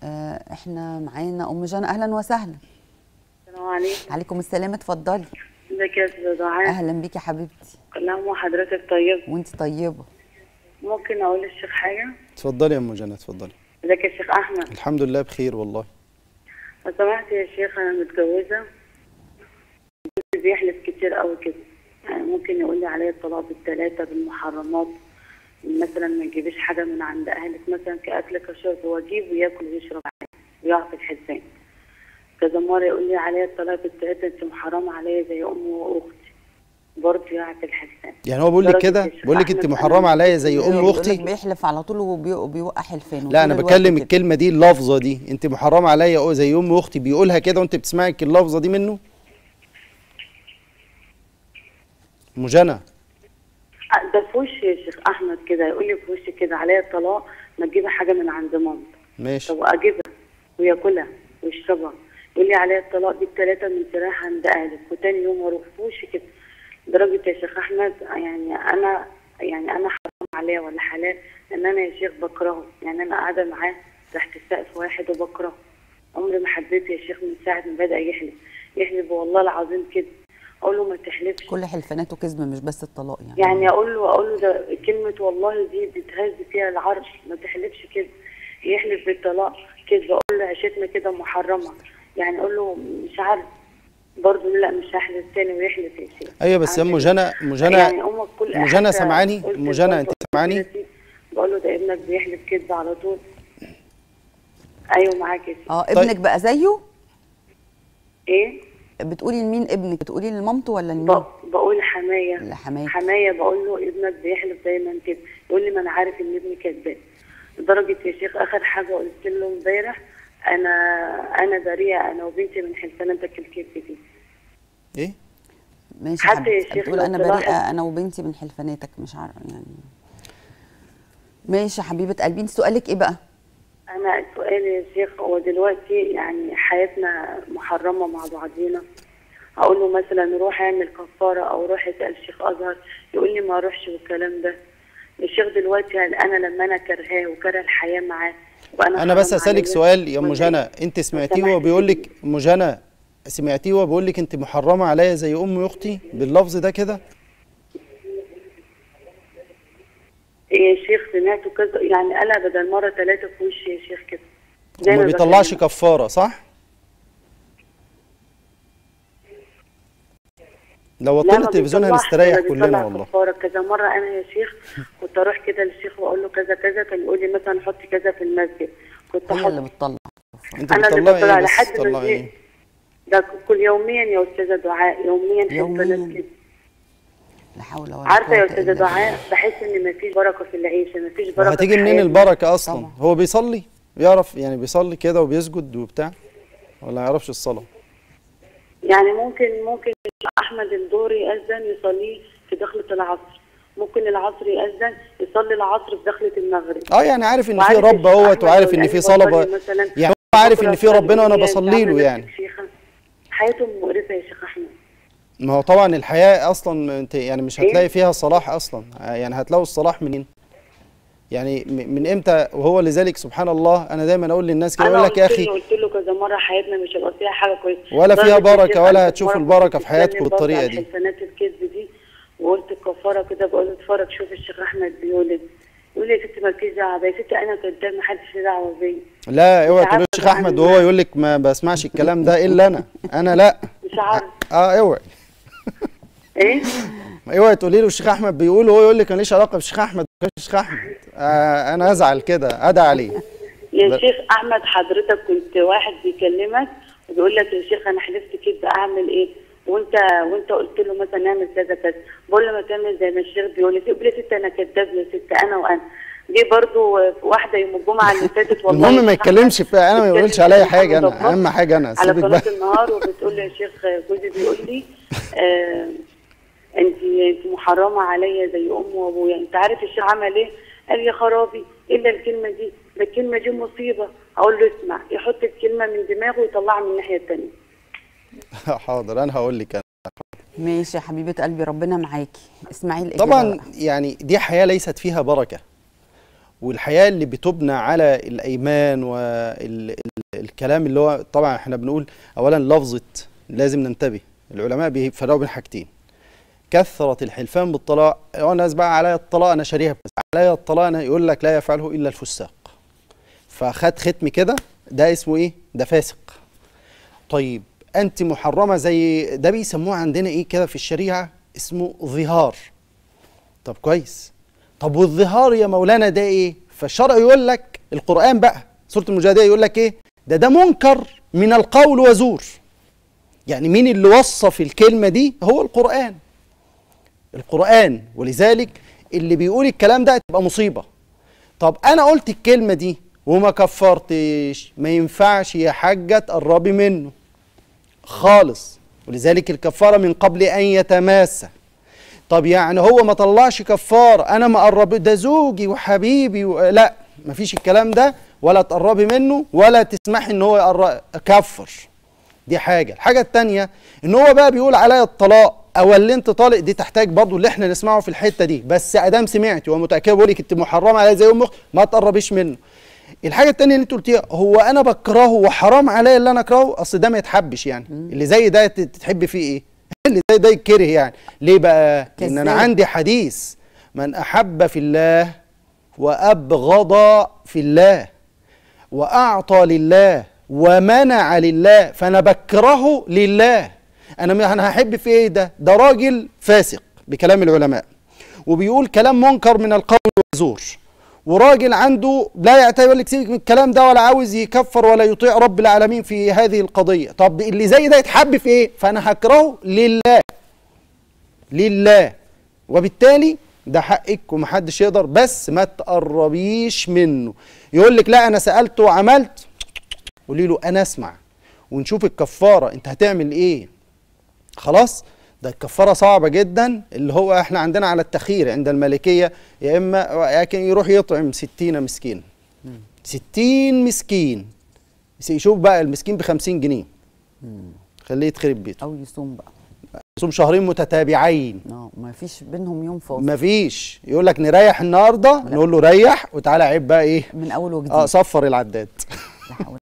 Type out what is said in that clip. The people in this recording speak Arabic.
احنا معانا ام جنى. اهلا وسهلا. السلام عليكم. عليكم السلام، اتفضلي. ازيك يا استاذه دعاء؟ اهلا بيكي حبيبتي. كل عام وحضرتك طيب. وانت طيبه. ممكن اقول للشيخ حاجه؟ اتفضلي يا ام جنى اتفضلي. ازيك يا شيخ احمد؟ الحمد لله بخير والله. لو سمحت يا شيخ، انا متجوزه، جوزي بيحلف كتير قوي كده، يعني ممكن يقول لي عليا الطلاق بالثلاثه بالمحرمات، مثلا ما تجيبيش حاجه من عند اهلك مثلا كاكل كشرب، واجيب وياكل ويشرب عادي ويعطي الحزام. كذا مره يقول لي عليا الطلاق بالثلاثه، انت محرمه عليا زي امي واختي، برضه يعطي الحزام. يعني هو بيقول لك كده، بيقول لك انت محرمه عليا زي امي واختي؟ بيحلف على طول وبيوقع حلفانه. لا انا بكلم الكلمه دي، اللفظه دي، انت محرمه عليا زي امي واختي، بيقولها كده وانت بتسمعي اللفظه دي منه؟ ام جنى ده في وشي يا شيخ احمد كده، يقول لي في وشي كده عليا الطلاق، ما تجيبي حاجه من عند مامتك. ماشي. طب اجيبها وياكلها ويشربها، يقول لي عليا الطلاق دي الثلاثه من سراح عند اهلك، وتاني يوم اروح في وشي كده. لدرجه يا شيخ احمد يعني انا حرام عليا ولا حلال ان انا يا شيخ بكرهه، يعني انا قاعده معاه تحت السقف واحد وبكرهه. عمري ما حبيته يا شيخ من ساعه ما بدا يحلف والله العظيم كده. اقول له ما تحلفش. كل حلفاناته كذب، مش بس الطلاق يعني اقول له ده كلمه والله دي بتهز فيها العرش، ما تحلفش كده. يحلف بالطلاق كذب، اقول له عيشتنا كده محرمه، يعني اقول له مش عارف برضه لا مش هحلف تاني، ويحلف يا شيخ. ايوه بس يا ام جنى، يعني ام جنى سامعاني؟ ام جنى انت سامعاني؟ بقول له ده ابنك بيحلف كذب على طول. ايوه معاك يا شيخ. ابنك طيب. بقى زيه؟ ايه بتقولي لمين ابنك؟ بتقولي لمامته ولا لمين؟ بقول حمايه. لحمايه. بقول له ابنك بيحلف دايما كده، يقول لي ما انا عارف ان ابني كذاب. لدرجه يا شيخ اخر حاجه قلت له امبارح، انا بريئه انا وبنتي من حلفانتك الكذب دي. ايه؟ ماشي حتى يا شيخ. بتقول انا بريئه انا وبنتي من حلفاناتك، مش عارفه يعني. ماشي يا حبيبه قلبي، انت سؤالك ايه بقى؟ انا سؤالي يا شيخ، هو دلوقتي يعني حياتنا محرمه مع بعضينا، اقول له مثلا روح اعمل كفاره او روح اسال شيخ ازهر، يقول لي ما اروحش والكلام ده. الشيخ دلوقتي انا لما انا كرهاه وكره الحياه معاه، انا بس اسالك سؤال يا ام جنى، انت سمعتيه وهو بيقول لك، ام جنى سمعتيه وهو بيقول لك انت محرمه عليا زي امي واختي باللفظ ده كده؟ يا شيخ سمعته كذا، يعني قالها بدل مره ثلاثه في وشي يا شيخ كده. ما بيطلعش كفاره صح؟ لو وطينا التلفزيون هنستريح كلنا والله. كفاره كذا مره انا يا شيخ كنت اروح كده للشيخ واقول له كذا كذا، كان يقول لي مثلا حط كذا في المسجد، كنت هي اللي بتطلع. انت بتطلعي ايه بس؟ بتطلعي ايه؟ ده كل يوميا يا استاذه دعاء، يوميا. لا حول ولا قوه. عارفه يا استاذه دعاء، بحس ان مفيش بركه في العيشه، مفيش بركه. هتيجي منين البركه اصلا؟ طبعا. هو بيصلي؟ يعرف يعني بيصلي كده وبيسجد وبتاع، ولا ما يعرفش الصلاه؟ يعني ممكن احمد الظهر يأذن يصليه في دخله العصر، ممكن العصر يأذن يصلي العصر في دخله المغرب. يعني عارف ان في رب اهوت، وعارف ان في صلاه، يعني هو عارف ان في ربنا وانا بصلي له. يعني حياته مقرفه يا شيخ احمد. ما هو طبعا الحياه اصلا انت يعني مش هتلاقي فيها صلاح اصلا، يعني هتلاقوا الصلاح منين؟ يعني من امتى؟ وهو لذلك سبحان الله انا دايما اقول للناس كده، اقول لك يا اخي قلت له كذا مره حياتنا مش هيبقى فيها حاجه كويسه ولا فيها بركه، ولا هتشوفوا البركه في حياتكم بالطريقه دي. حسنات الكذب دي، وقلت الكفاره كده، بقول له اتفرج شوف الشيخ احمد بيقول يقول لي يا ستي مالكيش دعوه، يا ستي انا كداب ما حدش له دعوه بيا. لا اوعي تقولي الشيخ احمد وهو يقول لك ما بسمعش الكلام ده الا انا لا مش عارف. اوعي ايه؟ اوعي تقولي له الشيخ احمد بيقول وهو يقول لك ماليش علاقه بالشيخ احمد. الشيخ احمد انا ازعل كده، ادعي عليه. يا شيخ احمد حضرتك كنت واحد بيكلمك وبيقول لك يا شيخ انا حلفت كده اعمل ايه؟ وانت قلت له مثلا نعمل كذا كذا، بقول له ما تعمل زي ما الشيخ بيقول لي. تقول لي يا ست انا كذاب يا ست انا جه برضه واحده يوم الجمعه اللي فاتت والله المهم ما يتكلمش فيها، انا ما يقولش عليا حاجه، انا اهم حاجه انا على قناه النهار، وبتقول لي يا شيخ جوزي بيقول لي انت محرمه عليا زي امي وابويا. انت عارف الشيخ عمل ايه؟ قال يا خرابي الا الكلمه دي، ده الكلمه دي مصيبه. اقول له اسمع، يحط الكلمه من دماغه ويطلعها من الناحيه الثانيه. حاضر انا هقول لك. ماشي يا حبيبه قلبي، ربنا معاكي. اسمعي الاجابه طبعا بقى. يعني دي حياه ليست فيها بركه، والحياة اللي بتبنى على الأيمان والكلام اللي هو طبعا احنا بنقول أولا لفظة، لازم ننتبه، العلماء بيفرقوا بين حاجتين: كثرة الحلفان بالطلاق. الناس بقى عليا الطلاق أنا شاريها بس، عليا الطلاق أنا، يقول لك لا يفعله إلا الفساق، فخد ختم كده، ده اسمه إيه؟ ده فاسق. طيب أنت محرمة زي ده بيسموه عندنا إيه كده في الشريعة؟ اسمه ظهار. طب كويس، طب والظهار يا مولانا ده إيه؟ فالشرع يقول لك، القرآن بقى سورة المجادلة يقول لك إيه؟ ده منكر من القول وزور. يعني مين اللي وصف الكلمة دي؟ هو القرآن. القرآن، ولذلك اللي بيقول الكلام ده تبقى مصيبة. طب أنا قلت الكلمة دي وما كفرتش، ما ينفعش يا حاجة تقربي منه خالص، ولذلك الكفارة من قبل أن يتماسى. طب يعني هو ما طلعش كفارة، أنا ما قرب، ده زوجي وحبيبي لا، ما فيش الكلام ده، ولا تقربي منه ولا تسمحي إن هو كفر. دي حاجة. الحاجة التانية إن هو بقى بيقول عليا الطلاق أو اللي أنت طالق، دي تحتاج برضو اللي إحنا نسمعه في الحتة دي، بس أدام سمعتي ومتأكدة بقول لك أنت محرمة عليا زي أمك، ما تقربيش منه. الحاجة التانية اللي أنت قلتيها، هو أنا بكرهه وحرام عليا اللي أنا أكرهه؟ أصل ده ما يتحبش يعني. اللي زي ده تحب فيه إيه؟ اللي زي ده يتكره يعني. ليه بقى؟ إن أنا عندي حديث: من أحب في الله وأبغض في الله وأعطى لله ومنع لله، فأنا بكرهه لله. أنا هحب في إيه؟ ده راجل فاسق بكلام العلماء، وبيقول كلام منكر من القول والزور، وراجل عنده لا يعتبر لك سيبك من الكلام ده، ولا عاوز يكفر ولا يطيع رب العالمين في هذه القضية. طب اللي زي ده يتحب في إيه؟ فأنا هكرهه لله، وبالتالي ده حقك ومحدش يقدر، بس ما تقربيش منه. يقول لك لا أنا سألته وعملت، قولي له أنا أسمع ونشوف الكفارة أنت هتعمل إيه. خلاص؟ ده الكفارة صعبة جدا، اللي هو احنا عندنا على التخيير عند المالكية، يا إما لكن يروح يطعم 60 مسكين. 60 مسكين، يشوف بقى المسكين ب50 جنيه، خليه يتخرب بيته، أو يصوم بقى، يصوم شهرين متتابعين. ما فيش بينهم يوم فاصل، ما فيش. يقول لك نريح النهارده، نقول له ريح وتعالى عيب بقى ايه من اول وجديد، صفر العداد.